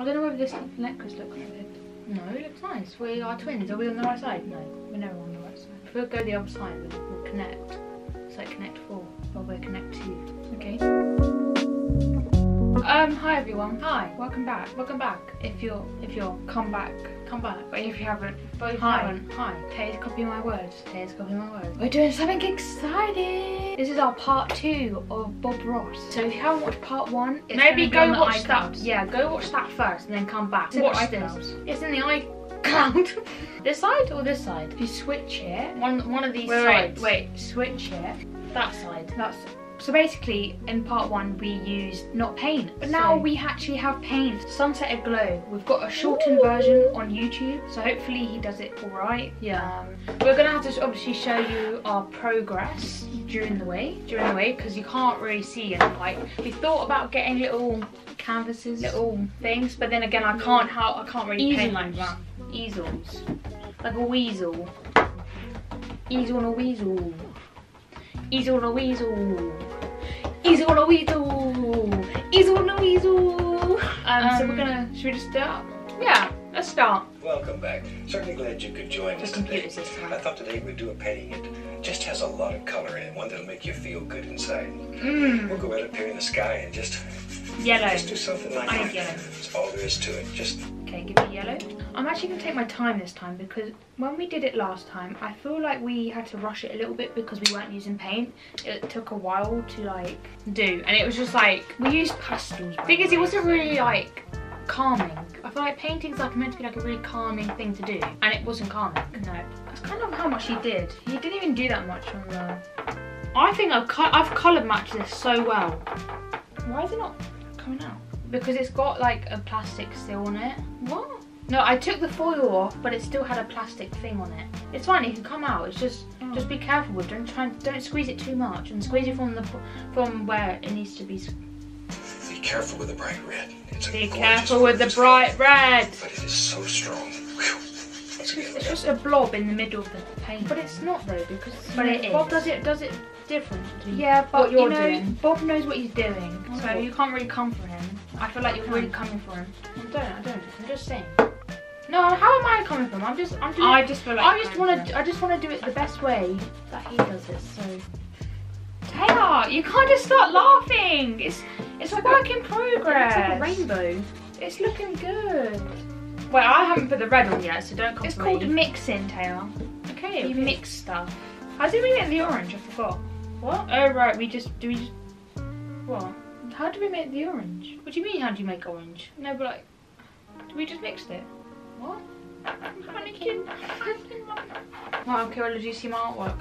I don't know whether this necklace looks good. No, it looks nice. We are twins. Are we on the right side? No, we're never on the right side. If we'll go the other side, we'll connect. It's like connect 4, or we'll connect 2. Okay. Hi everyone. Hi. Welcome back. Welcome back. If you're come back. But if you haven't, hi. Taya's copying my words. We're doing something exciting. This is our part 2 of Bob Ross. So if you haven't watched part 1, maybe go watch that. Yeah, go watch that first and then come back. Watch this. It's in the iCloud. This side or this side? If you switch it, one of these sides. Wait, switch it. That side. So basically, in part 1 we used not paint, but now we actually have paint. Sunset Aglow. We've got a shortened version on YouTube, so hopefully he does it alright. Yeah. We're gonna have to obviously show you our progress during the way, because you can't really see it. Like, we thought about getting little canvases, little things, but then again I can't really paint like that. Easels, like a weasel. Easel and a weasel. Easel and a weasel. Easel and a weasel. Easel and a weasel. So we're gonna, should we just start? Yeah, let's start. Welcome back. Certainly glad you could join us today. I thought today we'd do a painting. It just has a lot of color in it, one that'll make you feel good inside. We'll go right up here in the sky and just yellow. Just do something like that. I need yellow. That's all there is to it. Just okay, give me yellow. I'm actually gonna take my time this time because when we did it last time, I feel like we had to rush it a little bit because we weren't using paint. It took a while to like do, and it was just like we used pastels. The thing is, it wasn't really like calming. I feel like painting's like meant to be like a really calming thing to do, and it wasn't calming. No, that's kind of how much he did. He didn't even do that much on the. I think I've colour matched this so well. Why is it not coming out? Because it's got like a plastic still on it. What? No, I took the foil off, but it still had a plastic thing on it. It's fine, it can come out. It's just be careful with. Don't squeeze it too much, and squeeze it from where it needs to be. Be careful with the bright red. Be careful with the bright red. But it is so strong. It's just a blob in the middle of the paint. But it's not though, because Bob does it different. Yeah, but you know, Bob knows what he's doing, so you can't really come for him. I feel like you're really coming for him. I don't. I'm just saying. No, how am I coming for him? I just want to do it the best way that he does it. So, Taya, you can't just start laughing. It's a work in progress. It's like a rainbow. It's looking good. Wait, I haven't put the red on yet, so don't come for me. It's called mixing, Taya. Okay. You mix stuff. How did we get the orange? I forgot. What? Oh right, what? How do we make the orange? What do you mean, how do you make orange? No, but like, we just mixed it. What? I'm panicking. Right, okay, well, did you see my artwork?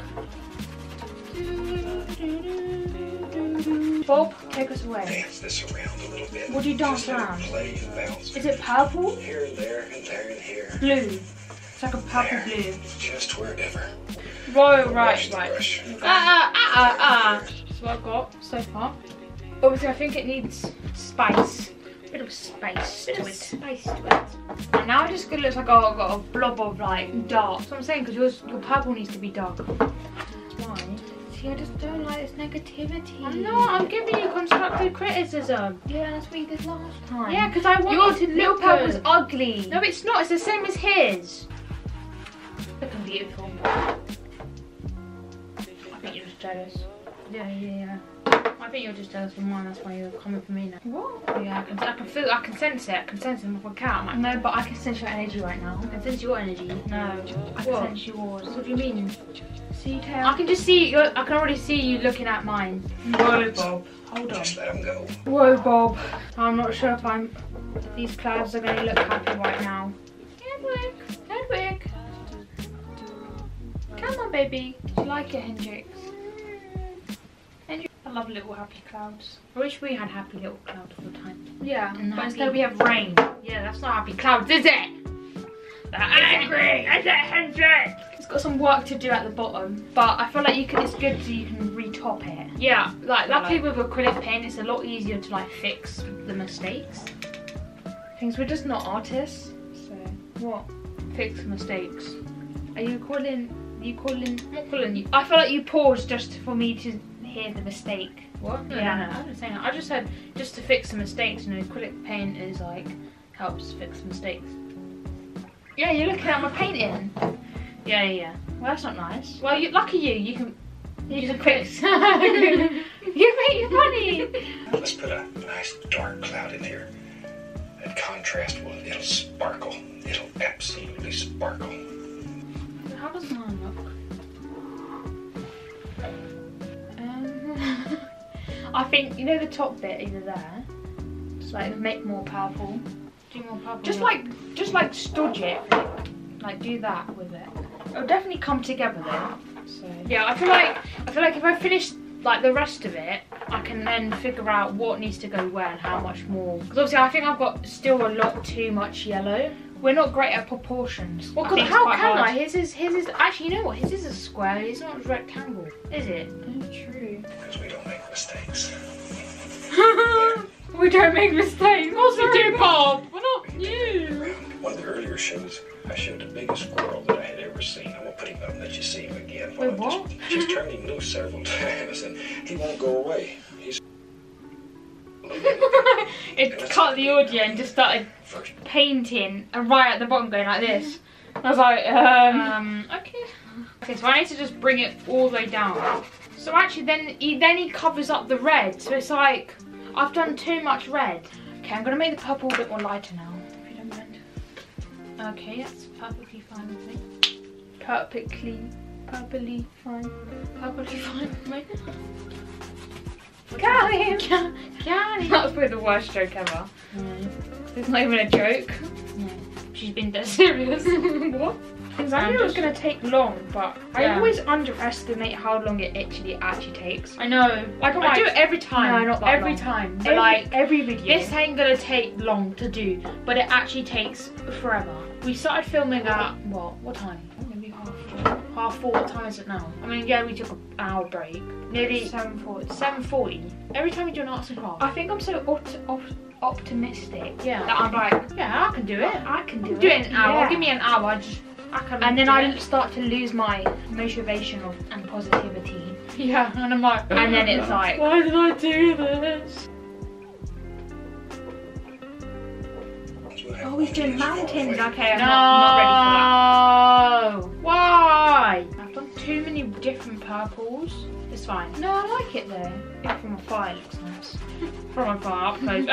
Bob, take us away. Dance this around a little bit. What do you dance around? Play and bounce. Is it purple? Here and there and there and here. Blue. It's like a purple blue. Just wherever. Right. That's what I've got so far. Obviously, I think it needs spice. A bit of spice to it. And now it just looks like I've got a blob of like dark. That's what I'm saying, because your purple needs to be dark. That's why. See, I just don't like this negativity. I'm not. I'm giving you constructive criticism. Yeah, that's what you did last time. Yeah, because I wanted your little purple's ugly. No, it's not. It's the same as his. Looking beautiful. I think you're just jealous. Yeah. I think you're just jealous of mine, that's why you're coming for me now. What? Yeah, I can feel, I can sense it. I can sense it with my cat. No, but I can sense your energy right now. I can sense your energy. No, I can sense yours. What do you mean? See, Taylor? I can just see, I can already see you looking at mine. Whoa, Bob. Hold on. Just let him go. Whoa, Bob. I'm not sure if these clouds are going to look happy right now. Hedwig. Come on, baby. Did you like it, Hendrix? I love little happy clouds. I wish we had happy little clouds all the time. Yeah, but instead we have rain. Yeah, that's not happy clouds, is it? Angry! Is it, Hendrix? It's got some work to do at the bottom, but I feel like it's good so you can retop it. Yeah, luckily with acrylic paint, it's a lot easier to like fix the mistakes. Things we're just not artists, so what? Fix mistakes. Are you calling? I'm not calling you. I feel like you paused just for me to hear the mistake. What? No, I didn't say that. I just said just to fix the mistakes. You know, acrylic paint is like helps fix mistakes. Yeah, you're looking at my painting. Yeah. Well, that's not nice. Well, lucky you can fix. You make it funny. Let's put a nice dark cloud in here. And contrast, well, it'll sparkle. It'll absolutely sparkle. How does mine look? I think, you know the top bit either there? Just like make more purple. Do more purple. Just like studge it. Like do that with it. It'll definitely come together though. So yeah, I feel like if I finish like the rest of it, I can then figure out what needs to go where and how much more. Because obviously I think I've got still a lot too much yellow. We're not great at proportions. Well, how can I? His is actually, you know what? His is a square. It's not a rectangle, is it? Oh, true. Because we don't make mistakes. We don't make mistakes. Of course we do, Bob. We're not you. One of the earlier shows, I showed the biggest squirrel that I had ever seen. I won't put him up and let you see him again. Wait, what? Just turned him loose several times and he won't go away. He's it cut the audio and just started painting and right at the bottom going like this. I was like, okay, so I need to just bring it all the way down. So actually then he covers up the red, so it's like I've done too much red. Okay, I'm gonna make the purple a bit more lighter now, if you don't mind. Okay, that's perfectly fine with me. Perfectly fine with me. Got him! That was probably the worst joke ever. It's not even a joke. No. She's been dead serious. What? I knew it was going to take long, but I always underestimate how long it actually takes. I know. Like, I do it every time. No, not that every long. Time. But every video. This ain't going to take long to do, but it actually takes forever. We started filming at, what time? Maybe half four. What time is it now? I mean, yeah, we took an hour break. Nearly 7:40. Every time we do an arts and crafts. I think I'm so optimistic. Yeah. That I'm like, yeah, I can do it. I can do it. Do it in an hour. Yeah. Give me an hour. And then I start to lose my motivation and positivity. Yeah, and I'm like, and then it's like, why did I do this? Oh, he's doing mountains. Okay, I'm not ready for that. Why? I've done too many different purples. It's fine. No, I like it though. Yeah, from afar it looks nice. From afar, up close.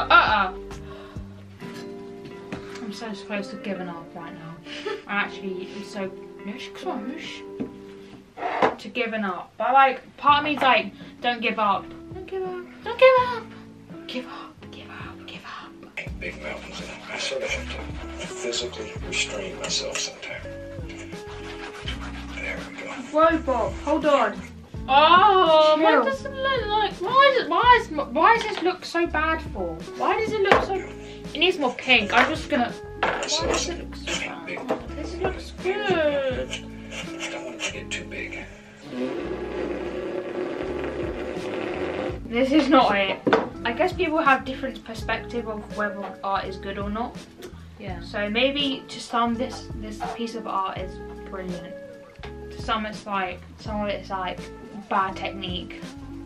I'm so close to giving up right now. I actually am so close to giving up. But like, part of me's like, don't give up. Don't give up. Don't give up. Give up. Give up. Give up. Big mountains, and I sort of have to physically restrain myself sometimes. There we go. Whoa, Bob, hold on. Oh, why does it look like? Why does this look so bad for? Why does it look so? It needs more pink. I'm just gonna. Why does it look so bad? This looks good. I don't want it to get too big. This is not it. I guess people have different perspective of whether art is good or not. Yeah. So maybe to some this piece of art is brilliant. To some it's like bad technique.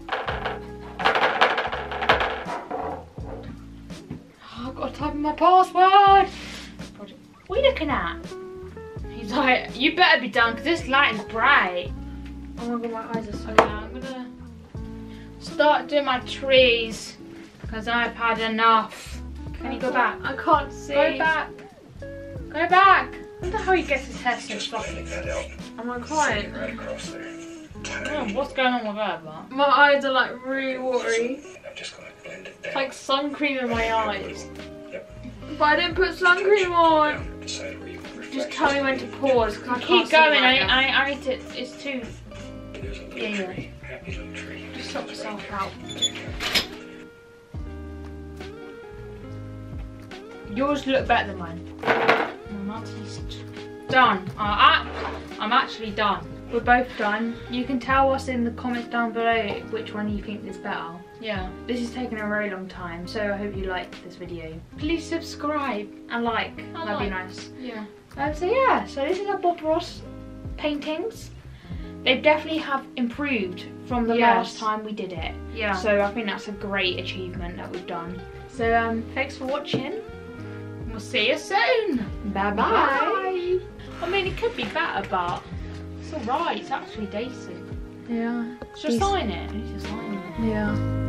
Oh, I've got to type in my password. What are you looking at? He's like, you better be done because this light is bright. Oh my god, my eyes are so loud. I'm gonna start doing my trees because I've had enough. Can you go back? I can't see. Go back. Go back. I wonder how he gets his hair so fluffy. Am I crying? Right across there. Oh, what's going on with that? My eyes are like really watery. I'm just gonna blend it down. It's like sun cream in my eyes. Yep. But I didn't put sun cream on. Just tell me when to pause because I keep going. I need to. It's too. There's a little tree. Happy little tree. Just sort yourself out. Yours look better than mine. I'm done. I'm actually done. We're both done. You can tell us in the comments down below which one you think is better. Yeah. This has taken a very long time, so I hope you liked this video. Please subscribe and like. That'd be nice. Yeah. So yeah, so this is our Bob Ross paintings. They definitely have improved from the last time we did it. Yeah. So I think that's a great achievement that we've done. So thanks for watching. We'll see you soon. Bye-bye. Bye. I mean, it could be better, but it's alright. It's actually decent. Yeah. Should I sign it? I need to sign it. Yeah.